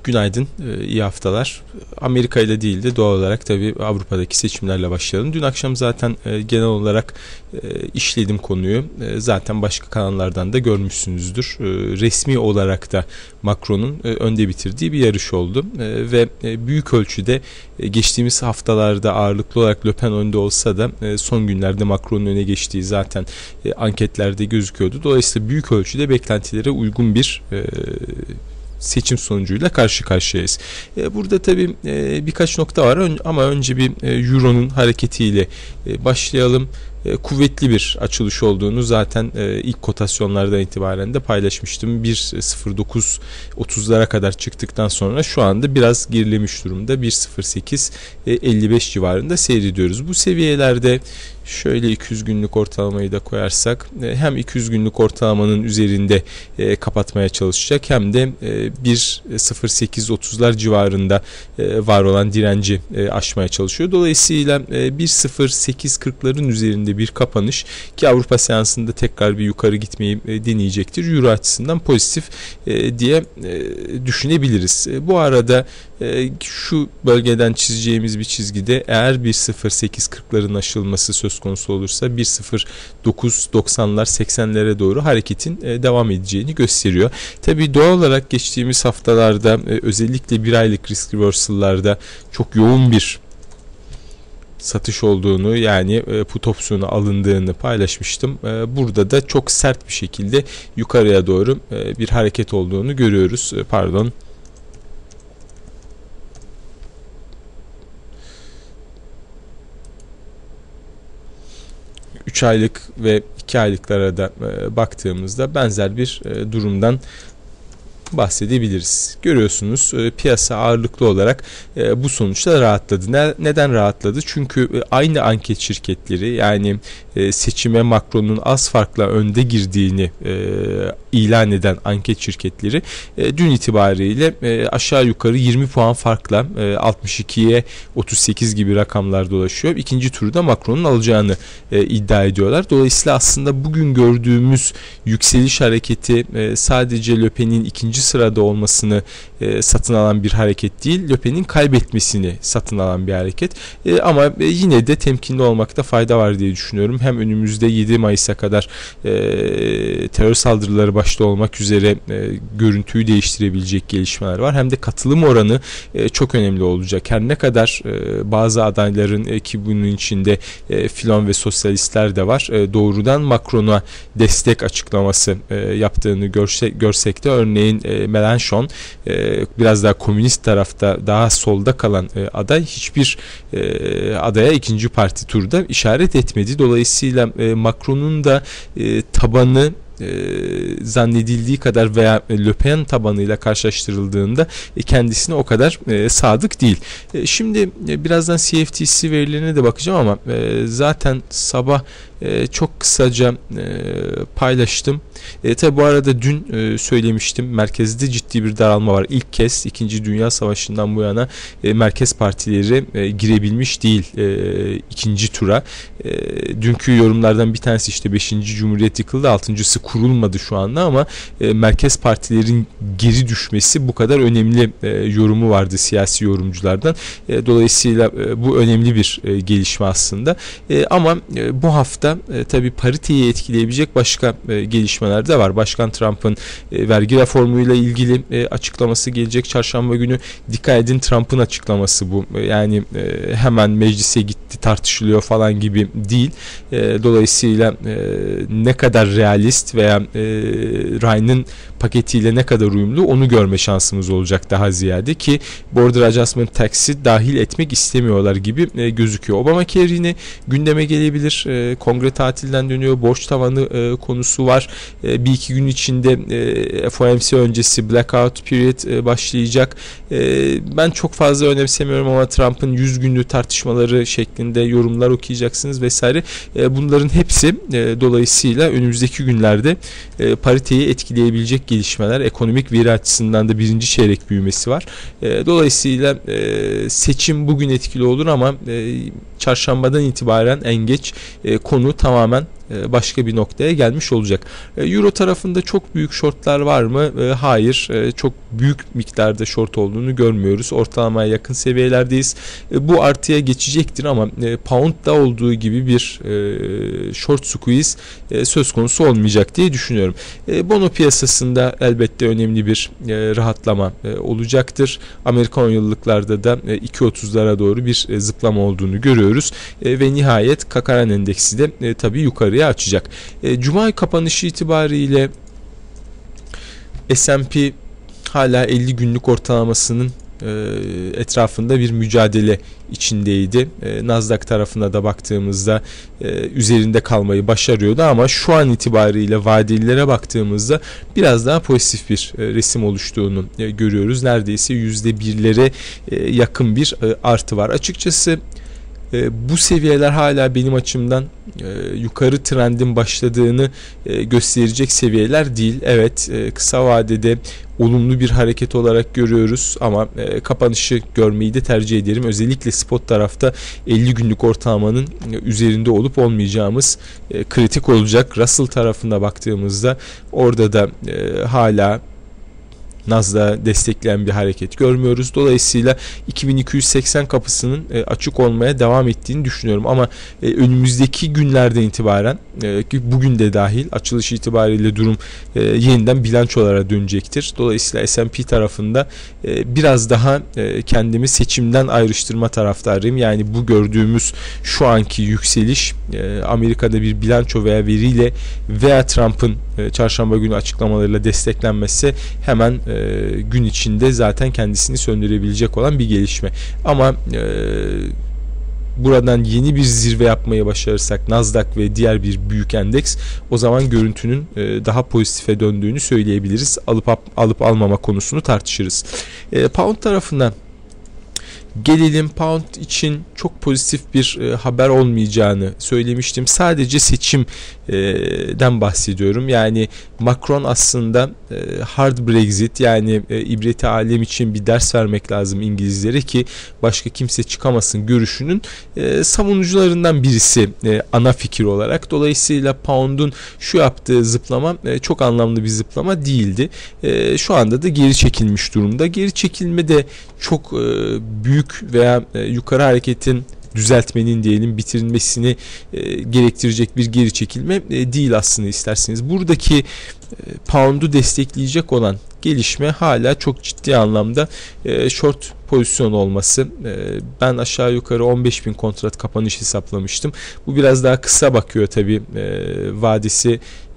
Günaydın, iyi haftalar. Amerika ile değil de doğal olarak tabii Avrupa'daki seçimlerle başlayalım. Dün akşam zaten genel olarak işledim konuyu. Zaten başka kanallardan da görmüşsünüzdür. Resmi olarak da Macron'un önde bitirdiği bir yarış oldu. Ve büyük ölçüde geçtiğimiz haftalarda ağırlıklı olarak Le Pen önde olsa da son günlerde Macron'un öne geçtiği zaten anketlerde gözüküyordu. Dolayısıyla büyük ölçüde beklentilere uygun bir seçim sonucuyla karşı karşıyayız. Burada tabii birkaç nokta var ama önce bir Euro'nun hareketiyle başlayalım. Kuvvetli bir açılış olduğunu zaten ilk kotasyonlardan itibaren de paylaşmıştım. 1.09.30'lara kadar çıktıktan sonra şu anda biraz gerilemiş durumda. 1.08.55 civarında seyrediyoruz. Bu seviyelerde şöyle 200 günlük ortalamayı da koyarsak hem 200 günlük ortalamanın üzerinde kapatmaya çalışacak hem de 1.08.30'lar civarında var olan direnci aşmaya çalışıyor. Dolayısıyla 1.08.40'ların üzerinde bir kapanış ki Avrupa seansında tekrar bir yukarı gitmeyi deneyecektir. Euro açısından pozitif diye düşünebiliriz. Bu arada şu bölgeden çizeceğimiz bir çizgide eğer 1.08.40'ların aşılması söz konusu olursa 1.09.90'lar 80'lere doğru hareketin devam edeceğini gösteriyor. Tabii doğal olarak geçtiğimiz haftalarda özellikle bir aylık risk reversal'larda çok yoğun bir satış olduğunu yani put opsiyonu alındığını paylaşmıştım. Burada da çok sert bir şekilde yukarıya doğru bir hareket olduğunu görüyoruz. 3 aylık ve 2 aylıklara da baktığımızda benzer bir durumdan bahsedebiliriz. Görüyorsunuz piyasa ağırlıklı olarak bu sonuçta rahatladı. Neden rahatladı? Çünkü aynı anket şirketleri yani seçime Macron'un az farkla önde girdiğini ilan eden anket şirketleri dün itibariyle aşağı yukarı 20 puan farkla 62'ye 38 gibi rakamlar dolaşıyor. İkinci turda Macron'un alacağını iddia ediyorlar. Dolayısıyla aslında bugün gördüğümüz yükseliş hareketi sadece Le Pen'in ikinci sırada olmasını satın alan bir hareket değil, Le Pen'in kaybetmesini satın alan bir hareket. Ama yine de temkinli olmakta fayda var diye düşünüyorum. Hem önümüzde 7 Mayıs'a kadar terör saldırıları başta olmak üzere görüntüyü değiştirebilecek gelişmeler var. Hem de katılım oranı çok önemli olacak. Her ne kadar bazı adayların ki bunun içinde Filon ve sosyalistler de var. Doğrudan Macron'a destek açıklaması yaptığını görsek de örneğin Mélenchon biraz daha komünist tarafta daha solda kalan aday hiçbir adaya ikinci parti turda işaret etmedi. Dolayısıyla Macron'un da tabanı zannedildiği kadar veya Le Pen tabanıyla karşılaştırıldığında kendisine o kadar sadık değil. Şimdi birazdan CFTC verilerine de bakacağım ama zaten sabah çok kısaca paylaştım. Tabi bu arada dün söylemiştim, merkezde ciddi bir daralma var. İlk kez 2. Dünya Savaşı'ndan bu yana merkez partileri girebilmiş değil ikinci tura. Dünkü yorumlardan bir tanesi işte 5. Cumhuriyet yıkıldı, 6.'sı kurulmadı şu anda ama merkez partilerin geri düşmesi bu kadar önemli yorumu vardı siyasi yorumculardan. Dolayısıyla bu önemli bir gelişme aslında. Ama bu hafta tabii pariteyi etkileyebilecek başka gelişmeler de var. Başkan Trump'ın vergi reformuyla ilgili açıklaması gelecek çarşamba günü. Dikkat edin, Trump'ın açıklaması bu. Yani hemen meclise gitti tartışılıyor falan gibi değil. Dolayısıyla ne kadar realist veya Ryan'ın paketiyle ne kadar uyumlu onu görme şansımız olacak daha ziyade ki Border Adjustment Tax'i dahil etmek istemiyorlar gibi gözüküyor. Obamacare yine gündeme gelebilir. Kongre tatilden dönüyor. Borç tavanı konusu var. Bir iki gün içinde FOMC öncesi blackout period başlayacak. Ben çok fazla önemsemiyorum ama Trump'ın 100 günlük tartışmaları şeklinde yorumlar okuyacaksınız vesaire. Bunların hepsi dolayısıyla önümüzdeki günlerde pariteyi etkileyebilecek gelişmeler. Ekonomik veri açısından da birinci çeyrek büyümesi var. Dolayısıyla seçim bugün etkili olur ama çarşambadan itibaren en geç konu tamamen başka bir noktaya gelmiş olacak. Euro tarafında çok büyük shortlar var mı? Hayır. Çok büyük miktarda short olduğunu görmüyoruz. Ortalamaya yakın seviyelerdeyiz. Bu artıya geçecektir ama pound'da olduğu gibi bir short squeeze söz konusu olmayacak diye düşünüyorum. Bono piyasasında elbette önemli bir rahatlama olacaktır. Amerikan 10 yıllıklarda da 2.30'lara doğru bir zıplama olduğunu görüyoruz. Ve nihayet Kakaran endeksi de tabii yukarıya açacak. Cuma kapanışı itibariyle S&P hala 50 günlük ortalamasının etrafında bir mücadele içindeydi. Nasdaq tarafına da baktığımızda üzerinde kalmayı başarıyordu ama şu an itibariyle vadelilere baktığımızda biraz daha pozitif bir resim oluştuğunu görüyoruz. Neredeyse %1'lere yakın bir artı var. Açıkçası bu seviyeler hala benim açımdan yukarı trendin başladığını gösterecek seviyeler değil. Evet, kısa vadede olumlu bir hareket olarak görüyoruz ama kapanışı görmeyi de tercih ederim. Özellikle spot tarafta 50 günlük ortalamanın üzerinde olup olmayacağımız kritik olacak. Russell tarafına baktığımızda orada da hala Nasdaq'ı destekleyen bir hareket görmüyoruz. Dolayısıyla 2280 kapısının açık olmaya devam ettiğini düşünüyorum. Ama önümüzdeki günlerden itibaren ki bugün de dahil açılış itibariyle durum yeniden bilançolara dönecektir. Dolayısıyla S&P tarafında biraz daha kendimi seçimden ayrıştırma taraftarıyım. Yani bu gördüğümüz şu anki yükseliş Amerika'da bir bilanço veya veriyle veya Trump'ın çarşamba günü açıklamalarıyla desteklenmesi hemen gün içinde zaten kendisini söndürebilecek olan bir gelişme. Ama buradan yeni bir zirve yapmayı başarırsak Nasdaq ve diğer bir büyük endeks, o zaman görüntünün daha pozitife döndüğünü söyleyebiliriz. Alıp almama konusunu tartışırız. Pound tarafından gelelim. Pound için çok pozitif bir haber olmayacağını söylemiştim. Sadece seçimden bahsediyorum. Yani Macron aslında hard Brexit, yani ibreti alem için bir ders vermek lazım İngilizlere ki başka kimse çıkamasın görüşünün savunucularından birisi ana fikir olarak. Dolayısıyla Pound'un şu yaptığı zıplama çok anlamlı bir zıplama değildi. Şu anda da geri çekilmiş durumda. Geri çekilme de çok büyük veya yukarı hareketin düzeltmenin diyelim bitirilmesini gerektirecek bir geri çekilme değil aslında isterseniz. Buradaki pound'u destekleyecek olan gelişme hala çok ciddi anlamda short pozisyon olması. Ben aşağı yukarı 15.000 kontrat kapanış hesaplamıştım. Bu biraz daha kısa bakıyor tabi. Vadesi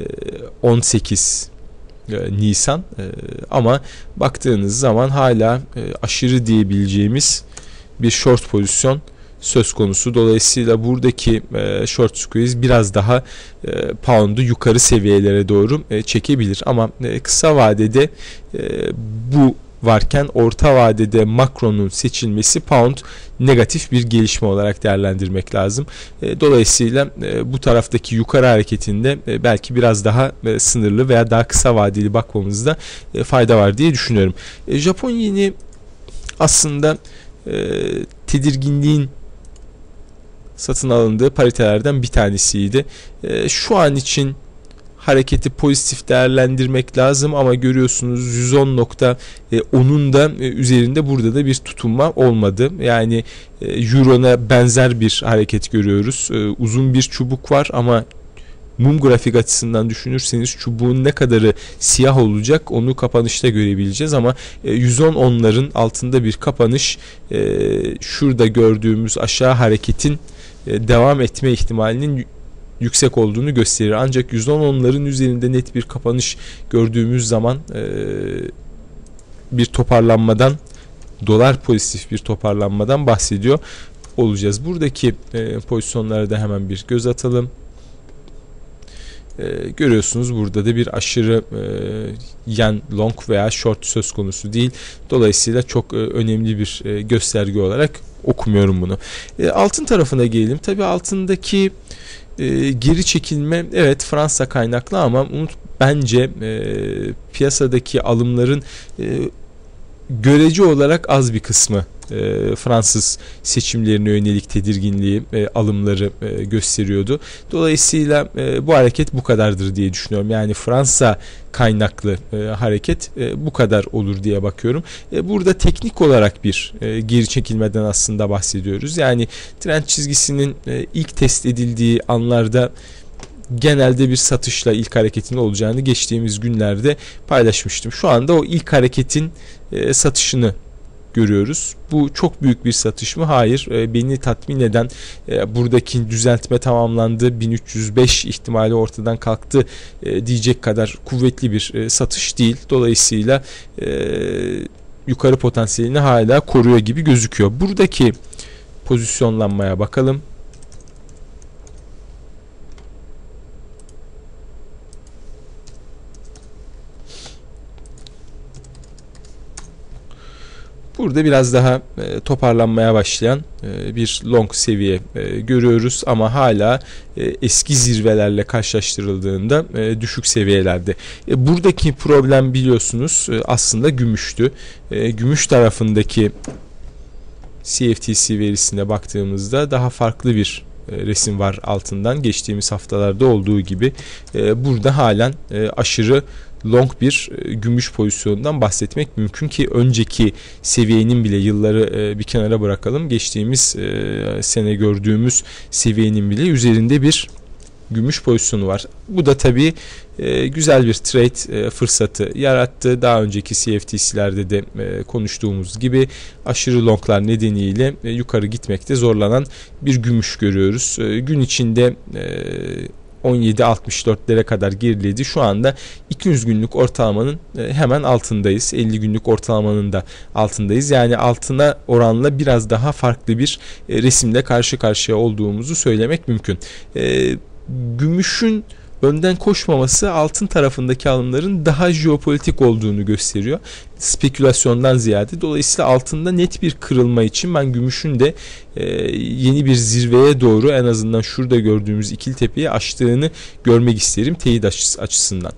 18 Nisan ama baktığınız zaman hala aşırı diyebileceğimiz bir short pozisyon söz konusu. Dolayısıyla buradaki short squeeze biraz daha pound'u yukarı seviyelere doğru çekebilir ama kısa vadede bu varken orta vadede Macron'un seçilmesi pound negatif bir gelişme olarak değerlendirmek lazım. Dolayısıyla bu taraftaki yukarı hareketinde belki biraz daha sınırlı veya daha kısa vadeli bakmamızda fayda var diye düşünüyorum. Japon yeni aslında tedirginliğin satın alındığı paritelerden bir tanesiydi. Şu an için hareketi pozitif değerlendirmek lazım ama görüyorsunuz 110.10'un da üzerinde burada da bir tutunma olmadı. Yani Euro'na benzer bir hareket görüyoruz. Uzun bir çubuk var ama mum grafik açısından düşünürseniz çubuğun ne kadarı siyah olacak onu kapanışta görebileceğiz ama 110.10'ların altında bir kapanış şurada gördüğümüz aşağı hareketin devam etme ihtimalinin yüksek olduğunu gösterir. Ancak 110.10'ların üzerinde net bir kapanış gördüğümüz zaman bir toparlanmadan, dolar pozitif bir toparlanmadan bahsediyor olacağız. Buradaki pozisyonlara da hemen bir göz atalım. Görüyorsunuz burada da bir aşırı yen long veya short söz konusu değil. Dolayısıyla çok önemli bir gösterge olarak okumuyorum bunu. Altın tarafına gelelim. Tabii altındaki geri çekilme evet Fransa kaynaklı ama bence piyasadaki alımların görece olarak az bir kısmı Fransız seçimlerine yönelik tedirginliği, alımları gösteriyordu. Dolayısıyla bu hareket bu kadardır diye düşünüyorum. Yani Fransa kaynaklı hareket bu kadar olur diye bakıyorum. Burada teknik olarak bir geri çekilmeden aslında bahsediyoruz. Yani trend çizgisinin ilk test edildiği anlarda genelde bir satışla ilk hareketin olacağını geçtiğimiz günlerde paylaşmıştım. Şu anda o ilk hareketin satışını görüyoruz. Bu çok büyük bir satış mı? Hayır. Beni tatmin eden buradaki düzeltme tamamlandı. 1305 ihtimali ortadan kalktı diyecek kadar kuvvetli bir satış değil. Dolayısıyla yukarı potansiyelini hala koruyor gibi gözüküyor. Buradaki pozisyonlanmaya bakalım. Burada biraz daha toparlanmaya başlayan bir long seviye görüyoruz ama hala eski zirvelerle karşılaştırıldığında düşük seviyelerde. Buradaki problem biliyorsunuz aslında gümüştü. Gümüş tarafındaki CFTC verisine baktığımızda daha farklı bir resim var altından. Geçtiğimiz haftalarda olduğu gibi burada halen aşırı long bir gümüş pozisyonundan bahsetmek mümkün ki önceki seviyenin bile, yılları bir kenara bırakalım, geçtiğimiz sene gördüğümüz seviyenin bile üzerinde bir gümüş pozisyonu var. Bu da tabii güzel bir trade fırsatı yarattı. Daha önceki CFTC'lerde de konuştuğumuz gibi aşırı longlar nedeniyle yukarı gitmekte zorlanan bir gümüş görüyoruz. Gün içinde 17.64'lere kadar geriledi. Şu anda 200 günlük ortalamanın hemen altındayız. 50 günlük ortalamanın da altındayız. Yani altına oranla biraz daha farklı bir resimle karşı karşıya olduğumuzu söylemek mümkün. Gümüşün önden koşmaması altın tarafındaki alımların daha jeopolitik olduğunu gösteriyor. Spekülasyondan ziyade. Dolayısıyla altında net bir kırılma için ben gümüşün de yeni bir zirveye doğru, en azından şurada gördüğümüz ikili tepeyi aştığını görmek isterim teyit açısından.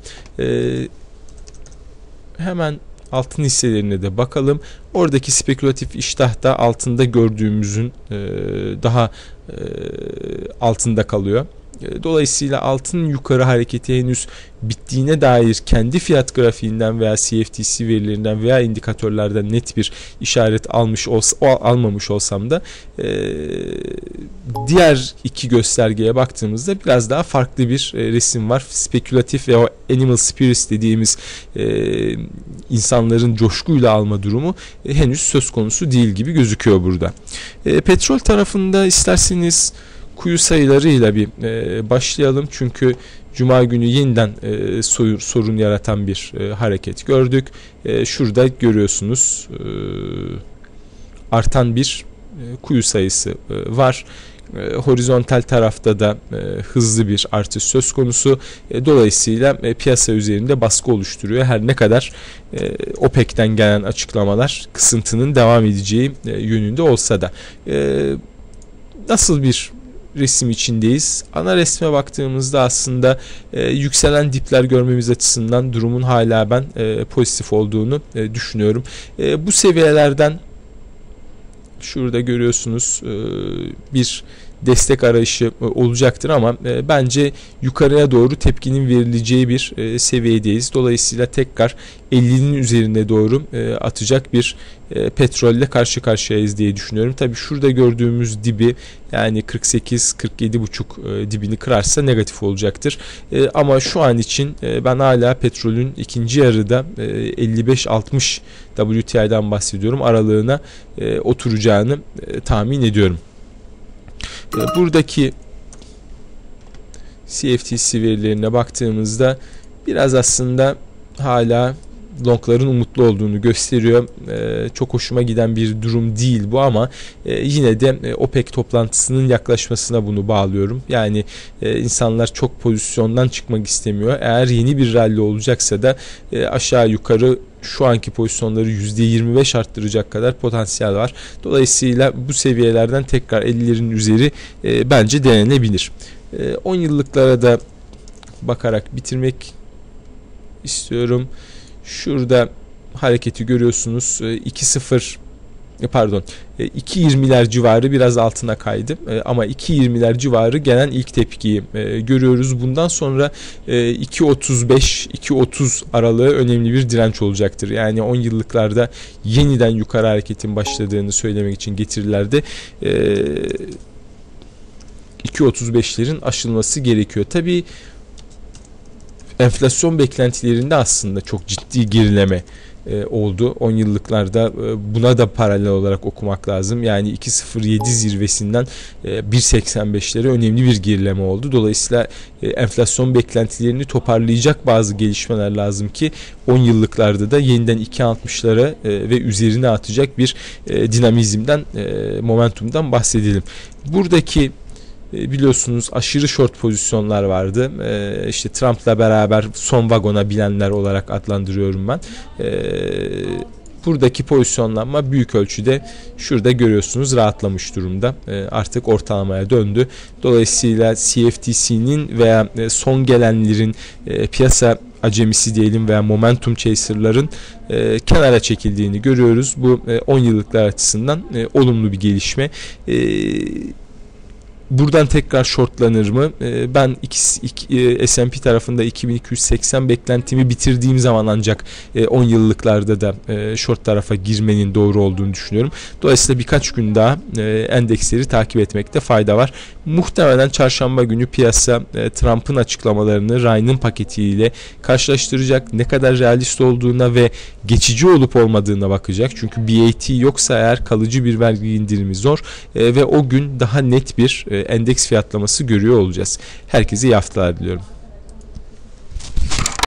Hemen altın hisselerine de bakalım. Oradaki spekülatif iştah da altında gördüğümüzün daha altında kalıyor. Dolayısıyla altın yukarı hareketi henüz bittiğine dair kendi fiyat grafiğinden veya CFTC verilerinden veya indikatörlerden net bir işaret almamış olsam da diğer iki göstergeye baktığımızda biraz daha farklı bir resim var. Spekülatif ve o animal spirits dediğimiz insanların coşkuyla alma durumu henüz söz konusu değil gibi gözüküyor burada. Petrol tarafında isterseniz kuyu sayılarıyla bir başlayalım. Çünkü Cuma günü yeniden sorun yaratan bir hareket gördük. Şurada görüyorsunuz artan bir kuyu sayısı var. Horizontal tarafta da hızlı bir artış söz konusu. Dolayısıyla piyasa üzerinde baskı oluşturuyor. Her ne kadar OPEC'ten gelen açıklamalar kısıntının devam edeceği yönünde olsa da. Nasıl bir resim içindeyiz? Ana resme baktığımızda aslında yükselen dipler görmemiz açısından durumun hala ben pozitif olduğunu düşünüyorum. Bu seviyelerden şurada görüyorsunuz bir destek arayışı olacaktır ama bence yukarıya doğru tepkinin verileceği bir seviyedeyiz. Dolayısıyla tekrar 50'nin üzerine doğru atacak bir petrolle karşı karşıyayız diye düşünüyorum. Tabii şurada gördüğümüz dibi, yani 48-47,5 dibini kırarsa negatif olacaktır. Ama şu an için ben hala petrolün ikinci yarıda 55-60 WTI'den bahsediyorum, aralığına oturacağını tahmin ediyorum. Buradaki CFTC verilerine baktığımızda biraz aslında hala longların umutlu olduğunu gösteriyor. Çok hoşuma giden bir durum değil bu ama yine de OPEC toplantısının yaklaşmasına bunu bağlıyorum. Yani insanlar çok pozisyondan çıkmak istemiyor. Eğer yeni bir rally olacaksa da aşağı yukarı şu anki pozisyonları %25 arttıracak kadar potansiyel var. Dolayısıyla bu seviyelerden tekrar 50'lerin üzeri bence denenebilir. 10 yıllıklara da bakarak bitirmek istiyorum. Şurada hareketi görüyorsunuz. 2.0 pardon 2.20'ler civarı biraz altına kaydı ama 2.20'ler civarı gelen ilk tepkiyi görüyoruz. Bundan sonra 2.35-2.30 aralığı önemli bir direnç olacaktır. Yani 10 yıllıklarda yeniden yukarı hareketin başladığını söylemek için getirilerde 2.35'lerin aşılması gerekiyor. Tabii enflasyon beklentilerinde aslında çok ciddi gerileme oldu. 10 yıllıklarda buna da paralel olarak okumak lazım. Yani 2.07 zirvesinden 1.85'lere önemli bir gerileme oldu. Dolayısıyla enflasyon beklentilerini toparlayacak bazı gelişmeler lazım ki 10 yıllıklarda da yeniden 2.60'lara ve üzerine atacak bir dinamizmden, momentumdan bahsedelim. Buradaki biliyorsunuz aşırı short pozisyonlar vardı. İşte Trump'la beraber son vagona bilenler olarak adlandırıyorum ben. Buradaki pozisyonlanma büyük ölçüde şurada görüyorsunuz rahatlamış durumda. Artık ortalamaya döndü. Dolayısıyla CFTC'nin veya son gelenlerin piyasa acemisi diyelim veya momentum chaser'ların kenara çekildiğini görüyoruz. Bu 10 yıllıklar açısından olumlu bir gelişme. Buradan tekrar shortlanır mı? Ben S&P tarafında 2280 beklentimi bitirdiğim zaman ancak 10 yıllıklarda da short tarafa girmenin doğru olduğunu düşünüyorum. Dolayısıyla birkaç gün daha endeksleri takip etmekte fayda var. Muhtemelen çarşamba günü piyasa Trump'ın açıklamalarını Ryan'ın paketiyle karşılaştıracak. Ne kadar realist olduğuna ve geçici olup olmadığına bakacak. Çünkü BAT yoksa eğer kalıcı bir vergi indirimi zor ve o gün daha net bir endeks fiyatlaması görüyor olacağız. Herkese iyi haftalar diliyorum.